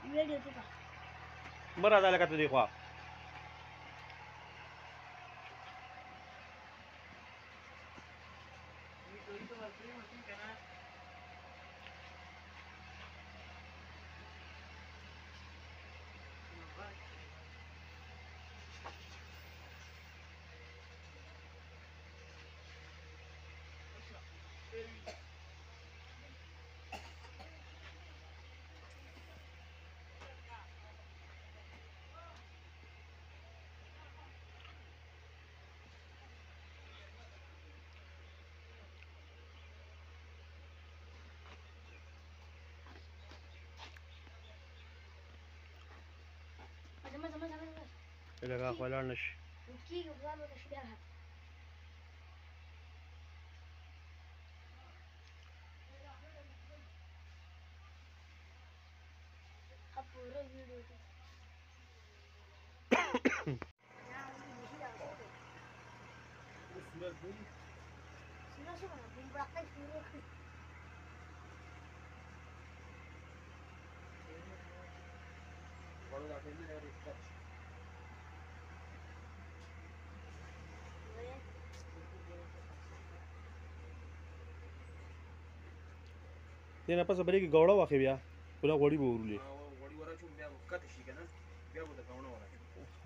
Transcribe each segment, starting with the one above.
مرا دا لکه ته دی خوا لکه ولاړ نه شي دې نه پسه بلې کې ګوړه واخې بیا پوره غوړي به ورولې غوړي وراچوم بیا به کته شي که نه بیا به د ګوڼه وراچوم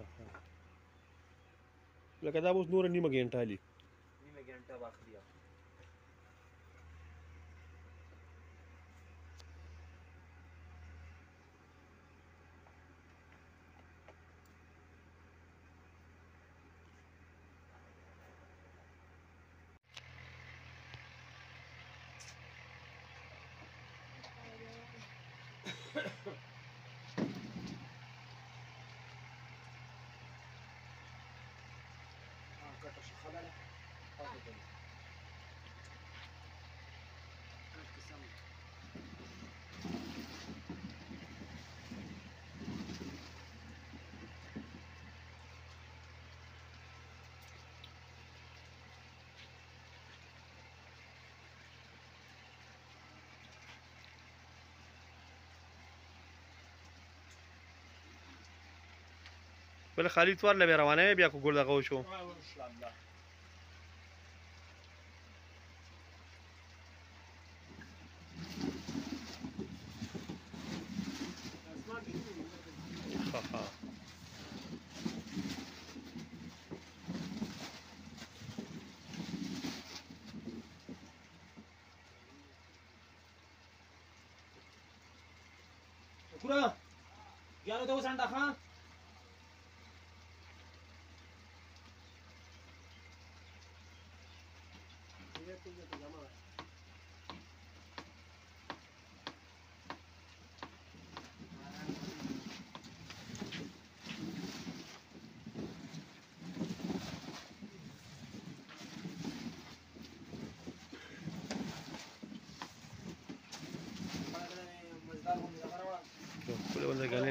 لکه دا به اوس نوره نیمه ګنټه لي نیمه ګنټه به اخلي کته شي خلاله پاتې کوي بله خالي څوارله بیا روانوې بیا که ګل دغه وشو انشاءالله شکرا یارو ته وسانډه ښه boleh benda gani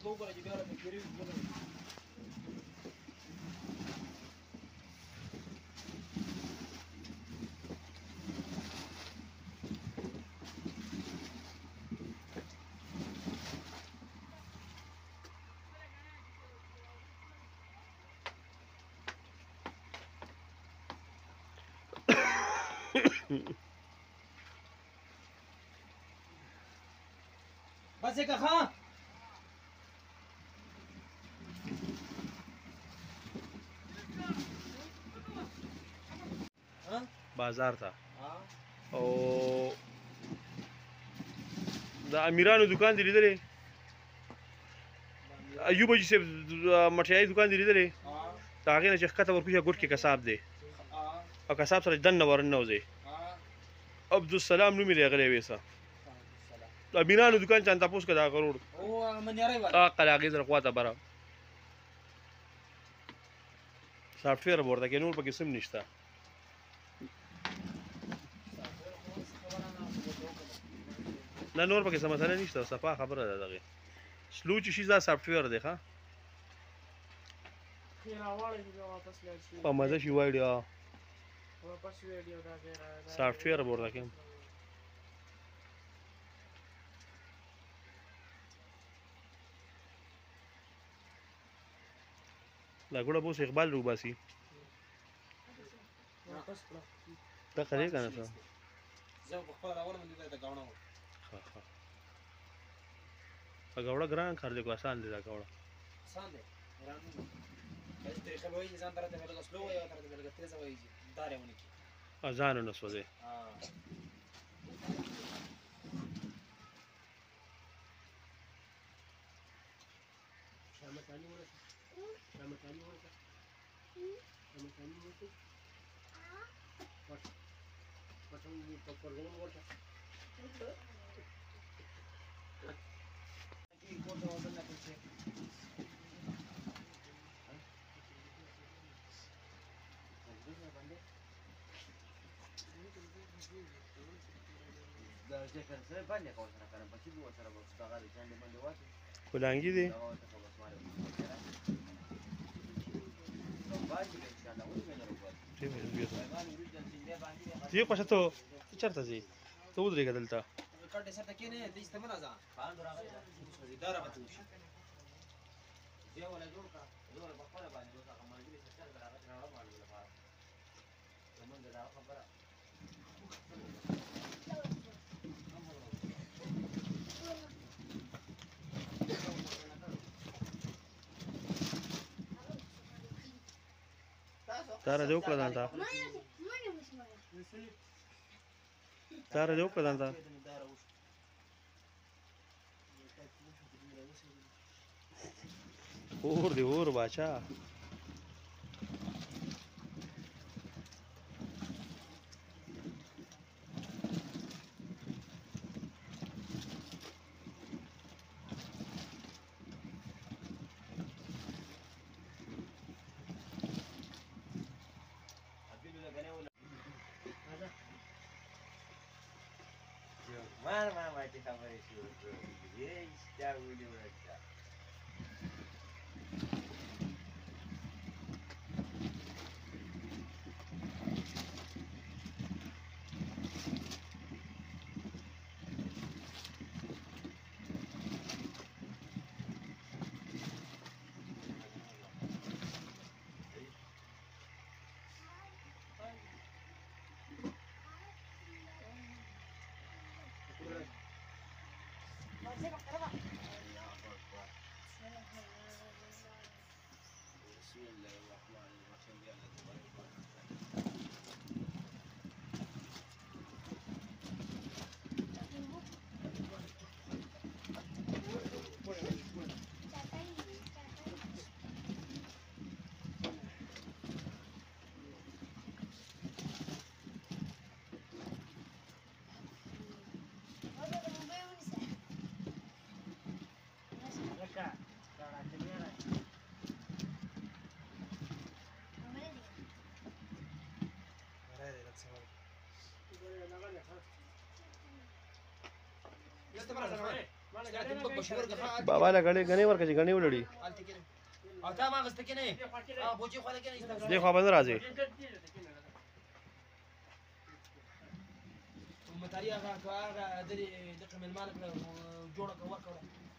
بس یک ښه بازار ته او د امیرانو دکان دی لیدلې ایوب حاجي صاحب مټیایي دکان دی لیدلې د هغې نه چې ښکته ورکوشي ګوټ کې کساب دی او کساب سره دننه ورننوځئ عبدالسلام نوم یې دی هغلی ویسه د امیرانو دکان چا تپوس که د هغه روډ عقل هغې سره خواته بره سافټویر به ورته کې نور پکې سم نشته نه نور پکې څه مسله نشته صفا خبره ده دغې سلو چې شي دا سافټویر دی ښه په مزه شي وایډیو سافټویر به ورته کړم دا ګوړه به اوس اقبال روباسي دا قدې که نه څه زه په خپله راولم دلته د ګاڼه وم ښه ښه ګوړه ګران کار دی که اسان دی دا ګوړه آسان دی ګران نه دی داسې طریقه به وایي چې ځان طرف ته به لږه سلو وایي او طرف ته به لږه تېزه وایي چې دار یې ونه کړي اذان نه سوځي کلانګي دی یو پښه ته چېرته ځې ته ودرېږه دلته کټ سر ته کېنې دې ته مه راځه سوځي دا راغته وشي تاره دې وکړه ځان ته تاره دې وکړه ځان ته اور دی اور باچا بابا له غړې غنې ورکه چې غنې ولړي او تا ما غسته کې نه او بوچي خو لګې نه دې خو باندې راځي متاري هغه درې دغه ملمان جوړه کا ورکړه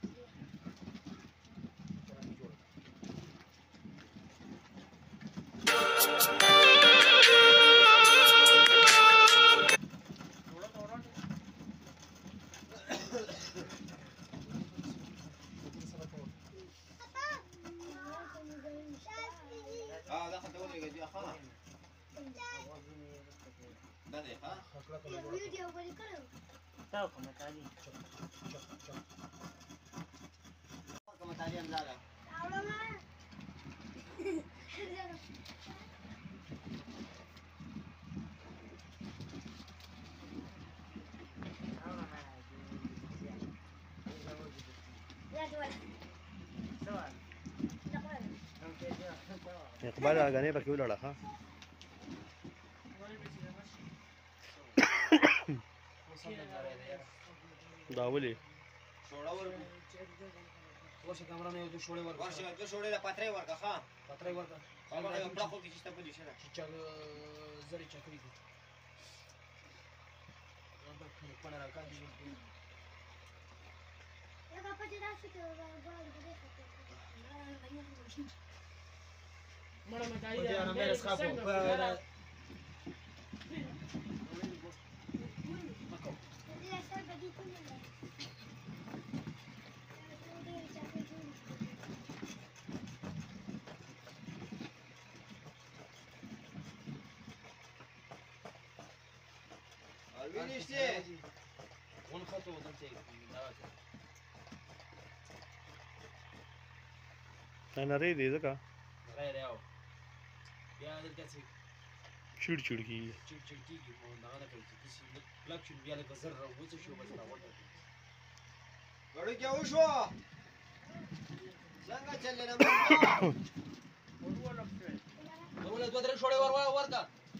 اقبال غنې پکې ولړه ها دا ولي شوړه ورکو ورشه کمره نه یو د شوړې ورکو ورشه د شوړې لا پاترې ورکا ها پاترې ورکا هغه یو پړه خو کې چې ته پدې شه چې زری چکرې دي دا په پړه راکا دي یا په دې راشي ته Uite, mere scapă. Liniște! Un hătul, nu ți-ai. نری دی ځکه غیر یو بیا دلته چې چیړ چیړ کیږي چټ چټ کیږي مو نه نه کوي چې کسی لک شو بیا لکه زر راوځي شو بس راوړل غړي کې وشو څنګه چلې نه مو ورول دوه درې شوړې ورکا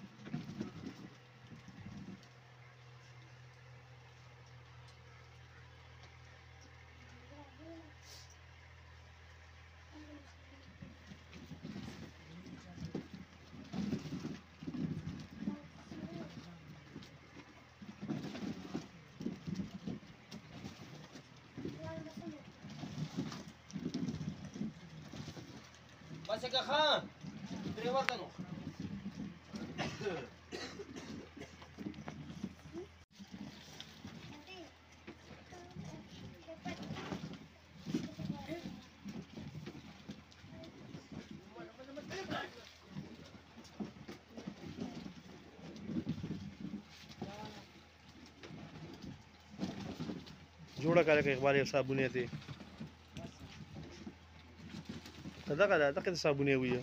بس که خان درې ورته نو جوړه کړه کې اخبار یو صابونه دي دغه صابونه وي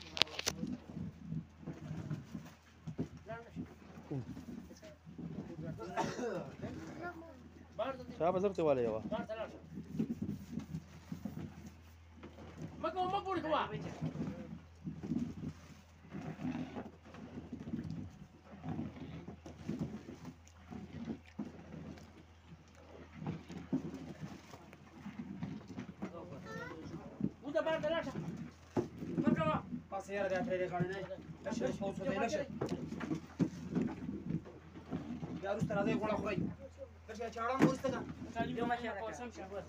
صاحب زرته والے یو مکو پور کوا پاسه یاره دا پرې کړنه نشه پوسو دی نشه بیا روسته راځي غوړه خوري کله چاړه موسته کا یو ما شه پوسم شه بس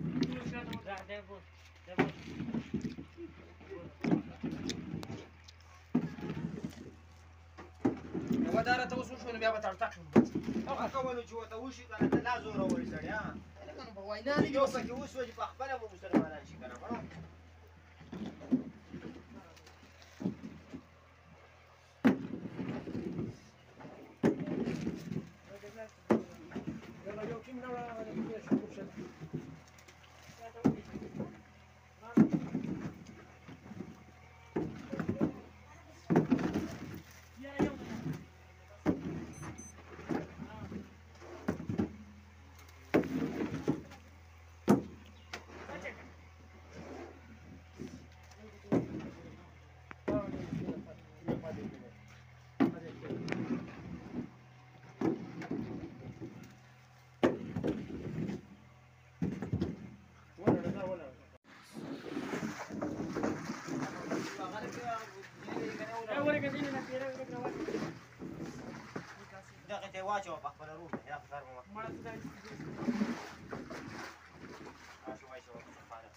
یو داره ته وسو شو بیا به تړتاک شو هغه ولو چې وته وشي کنه ته لا زور اوري سړی ها کنه په وینا نه یو څه کې وسو چې په خپل مو مسلمانان شي کنه دغه ته واچو په خپل روح یا په سر مو مړ څه دی تاسو واچو په خپل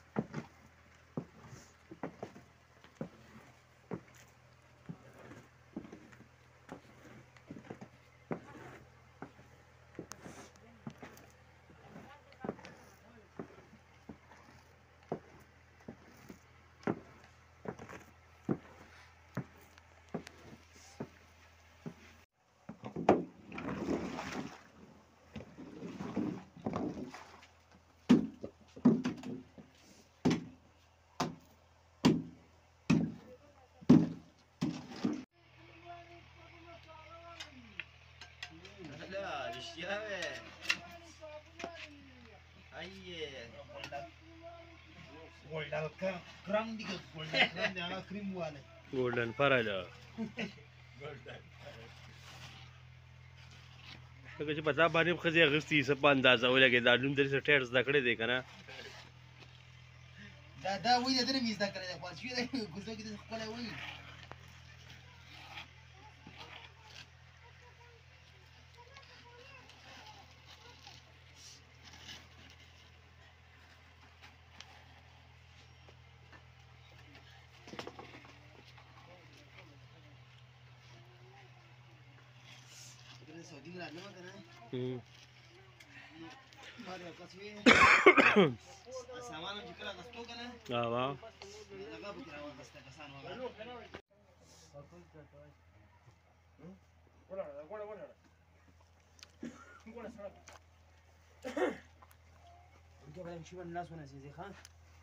ګولډن پراله هغه چې پتا باندې خزي اغستی څه په اندازه ولګي دا نوم درې ټیر زده کړې دی کنه دا وې درې میز دا کړې دا پاتې دی ګوزو کې خپل وې سعودي راځنه کنه باندې کسوي سامان چې کله غستو کنه وا هغه به راوړل غسته کسان ولا انت باندې شي باندې لاس ونسي خان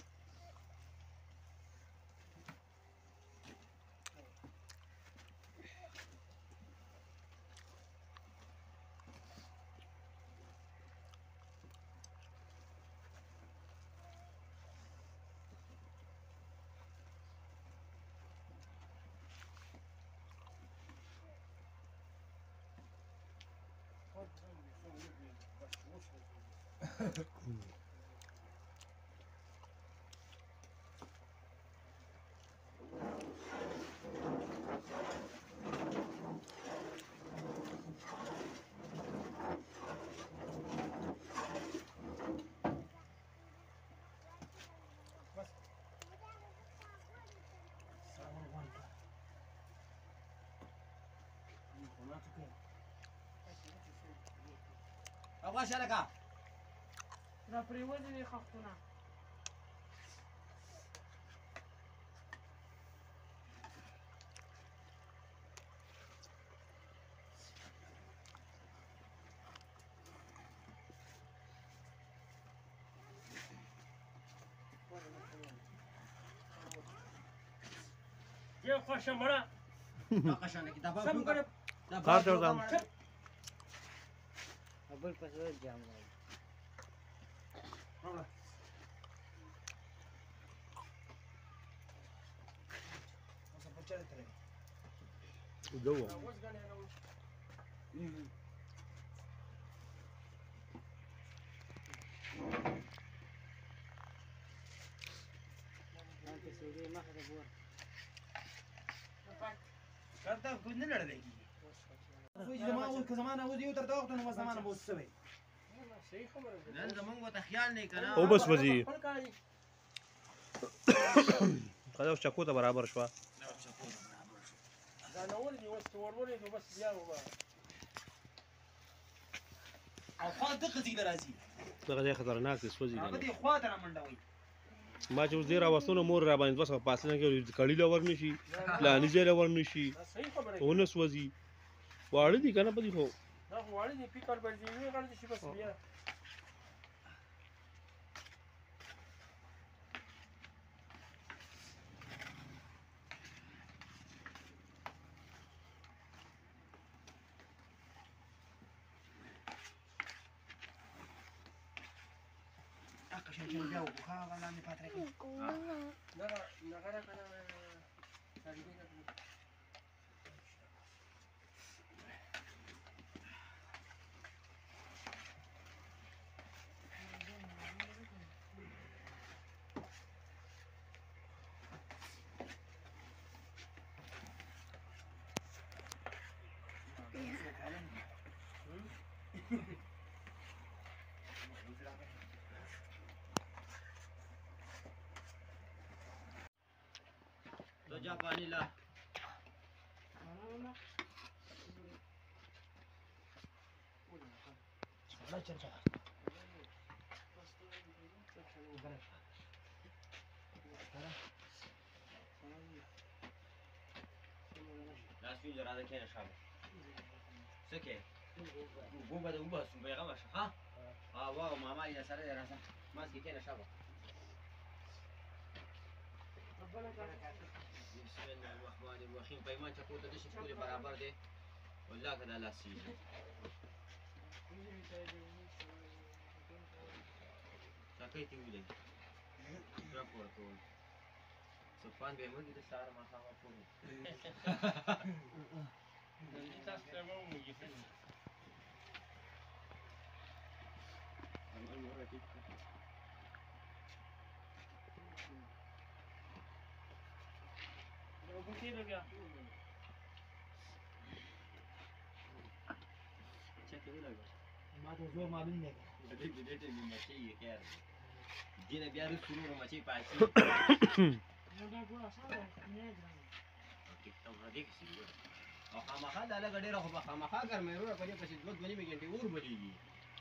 ابغى شركه لا بريوزي يخافونا يا خوش مرا قشانه کې دا به کار ته ځم ابل پسې جام راوړه اوس په چا ته جوه کرتا کوی نه لړل کیږي خو زمانه اوس یو تر دا وخت نو زمانه به وسوي نن زمونږ ته خیال نه کنه او بس وځي خلاص چکو ته برابر شو دا نور دی اوس ورورې نو بس بیا و او خو دغه ځای راځي دغه ځای خطرناک دی سوځي هغه دی خوا ته منډوي ما چې اوس ډیر راوستونه مور را باندې وسه پاسنه کې کړي لور نشي پلاني ځای لور نشي صحیح خبره ونه سوځي واړه دي کنه په دې خو دا واړه دي پیکر باندې وی غړ دي شي بس بیا عشان بیا وخا ولا نه پاتره کی دا نغره کنه تقریبا तो जापानी ला चला चल चला लास्ट वीडियो जरा देखें ना शाम सके वो बड़ा वो बस बेगा बस हाँ हाँ वाह मामा ये सारे जरा सा मास के ना शाम بسم الله الرحمن الرحيم پیمان چې کوته د شي پوره برابر دی والله کدا لاسي تاکي تی ویلې را پورته سپان به موږ د سار ما خامه پوره دې تاسو ته مو موږ بوتي لگا چته لگا ما ته زور معلوم نه دې دې مچي یې کار دې نه بیا رسولو مچي پاتې نو دا ګور اسانه نه درنه ټیک ټاک راځي او خامخا دا لږه ډېره خو به خامخا ګرمۍ وروره په دې پسې 2-2.5 ګنټې اور بلېږي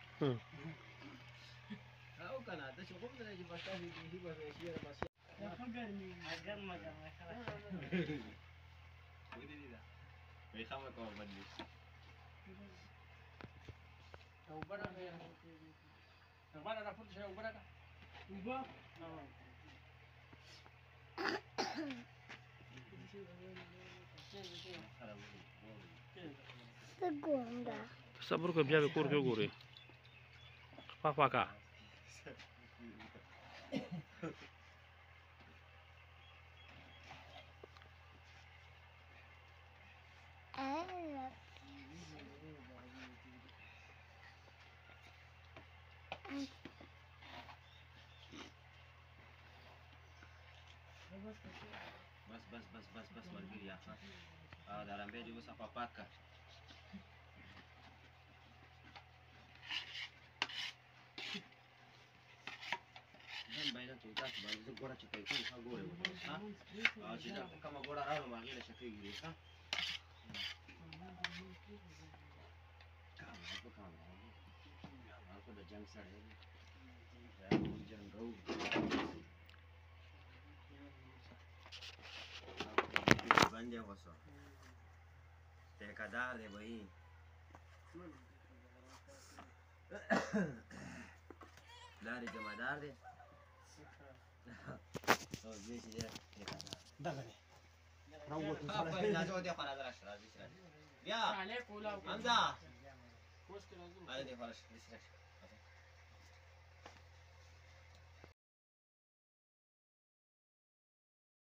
او که نه داسې خوب نه دی چې بس تاسې بیخي به شېره بس ولیدې ده پیخامه کوه بدلې اوبه راکړه غواړه راپورته شوی اوبه راکړه اوبه صبر کوه بیا به کور کې وګورې پاک پاکه بس ملګري ښه او د رمبې دې اوس صفا پاک کړه ځان باید ته تاسو باندې زه ګوړه چټۍ کوم ښه ګورې ښه او چې دا کومه ګوړه راوړم هغې له چټۍ ګورې ښه هغه د جنګ سړی دی جنګو بندې غوسو ټیکهدار دی بهي پلار یې جمعدار دی او زوی چې دی ټیکهدار دغه دی راځه ودې خوا راځه راشه بیا حمزه اوس که راځو هلې دې خوا راشه